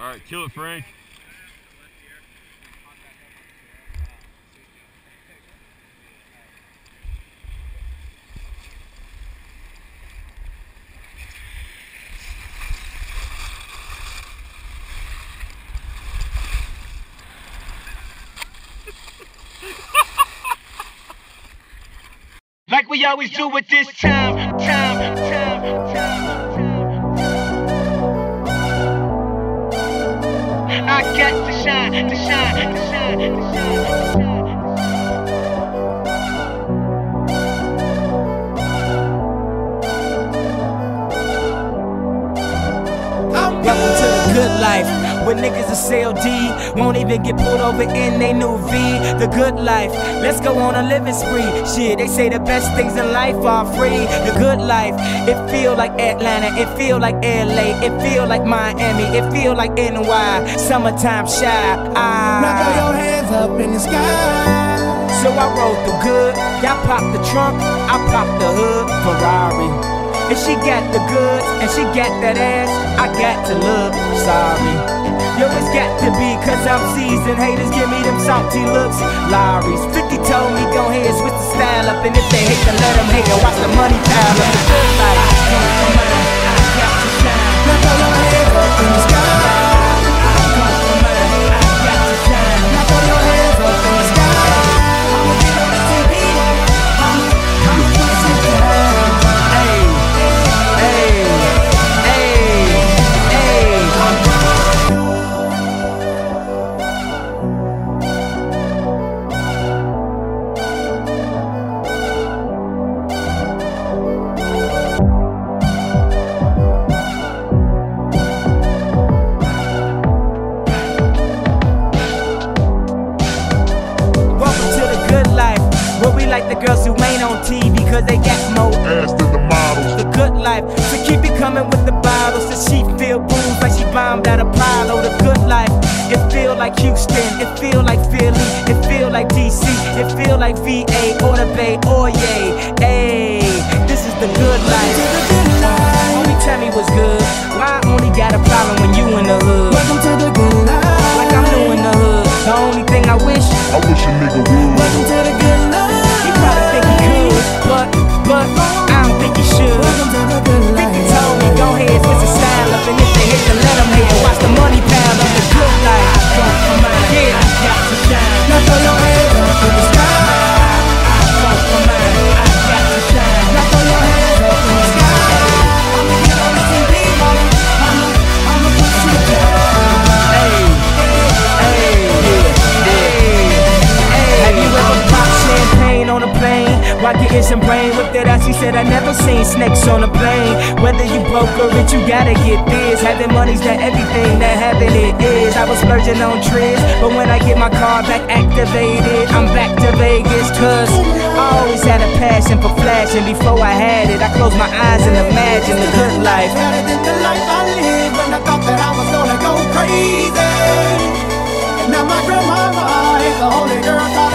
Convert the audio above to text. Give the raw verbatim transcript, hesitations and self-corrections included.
All right, kill it, Frank. Like we always do at this time, time, time, time, time. I got to shine, to shine, to shine, to shine, to shine. Welcome to the good life, where niggas are C L D, won't even get pulled over in they new V. The good life, let's go on a living spree. Shit, they say the best things in life are free. The good life, it feel like Atlanta, it feel like L A, it feel like Miami, it feel like N Y, summertime shy. Ah. Now throw your hands up in the sky. So I rolled through good, y'all pop the trunk, I pop the hood, Ferrari. If she got the goods and she got that ass, I got to look sorry. Yo, it's got to be cause I'm seasoned. Haters give me them salty looks. Lowry's fifty told me go ahead, switch the style up. And if they hate, then let them hate and watch the money pile up. The good life, I got to shine. Now throw your hands up in the sky. Now throw your hands up in the sky. I'ma get on the T V. I'ma put it in the hand. Like the girls who ain't on T V cause they got more ass than the models. The good life, so keep it coming with the bottles. So she feel booze like she bombed at Apollo. The good life, it feel like Houston, it feel like Philly, it feel like D C, it feel like V A or the Bay or yay. Hey, this is the good life. Only tell me what's good. Why I only got a problem when you in the hood? Welcome to the good life. Like I'm new in the hood. The only thing I wish, I wish a nigga would. Welcome to the good life. probably think he could, but, but I don't think he should. Think he told me, go ahead, switch the style up. And if they hate, then let them hate and watch the money pile up. The good life, yeah, I got to shine. Now throw your hands up in the sky. I got to shine. Now throw your hands up in the sky. I'ma get on the T V. I'ma, I'ma put you down. Hey, hey, yeah, hey. Have you ever popped champagne on a plane while getting some brain with that ass? She said I never seen snakes on a plane. Whether you broke or rich, you gotta get this. Having money's not everything that having it is. I was splurging on trips, but when I get my car back activated, I'm back to Vegas. Cause I always had a passion for flashing. Before I had it, I closed my eyes and imagined the good life. Better than the life I lived when I thought that I was gonna go crazy. Now my grandmama is the only girl.